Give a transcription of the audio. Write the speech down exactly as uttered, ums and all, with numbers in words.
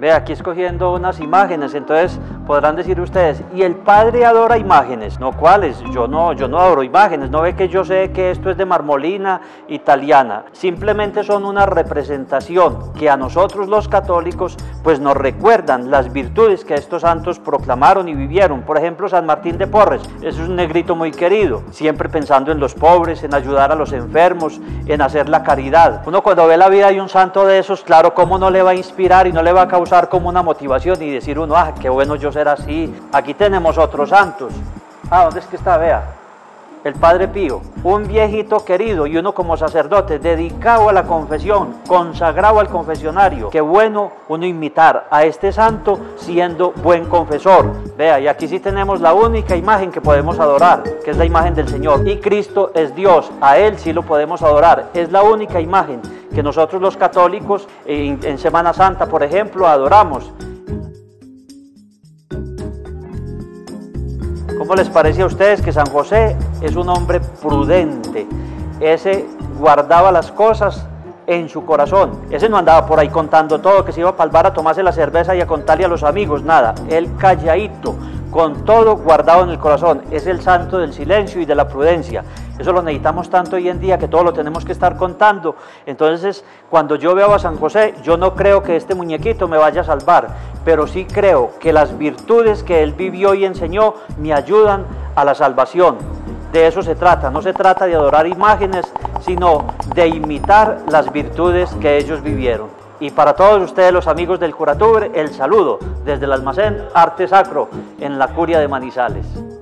Ve, aquí escogiendo unas imágenes, entonces podrán decir ustedes, ¿y el Padre adora imágenes? No, ¿cuáles? Yo no, yo no adoro imágenes, no ve que yo sé que esto es de marmolina italiana, simplemente son una representación que a nosotros los católicos pues nos recuerdan las virtudes que estos santos proclamaron y vivieron. Por ejemplo, San Martín de Porres, es un negrito muy querido, siempre pensando en los pobres, en ayudar a los enfermos, en hacer la caridad. Uno cuando ve la vida de un santo de esos, claro, ¿cómo no le va a inspirar y no le va a causar como una motivación y decir uno, ah, qué bueno yo ser así? Aquí tenemos otros santos. Ah, ¿dónde es que está? Vea, el Padre Pío, un viejito querido y uno como sacerdote, dedicado a la confesión, consagrado al confesionario. Qué bueno uno imitar a este santo siendo buen confesor. Vea, y aquí sí tenemos la única imagen que podemos adorar, que es la imagen del Señor. Y Cristo es Dios, a Él sí lo podemos adorar. Es la única imagen que nosotros los católicos en, en Semana Santa, por ejemplo, adoramos. ¿Cómo les parece a ustedes que San José es un hombre prudente? Ese guardaba las cosas en su corazón. Ese no andaba por ahí contando todo, que se iba para el bar a tomarse la cerveza y a contarle a los amigos, nada. Él calladito, con todo guardado en el corazón. Es el santo del silencio y de la prudencia. Eso lo necesitamos tanto hoy en día, que todo lo tenemos que estar contando. Entonces, cuando yo veo a San José, yo no creo que este muñequito me vaya a salvar, pero sí creo que las virtudes que él vivió y enseñó me ayudan a la salvación. De eso se trata, no se trata de adorar imágenes, sino de imitar las virtudes que ellos vivieron. Y para todos ustedes, los amigos del Curatubre, el saludo desde el almacén Arte Sacro en la Curia de Manizales.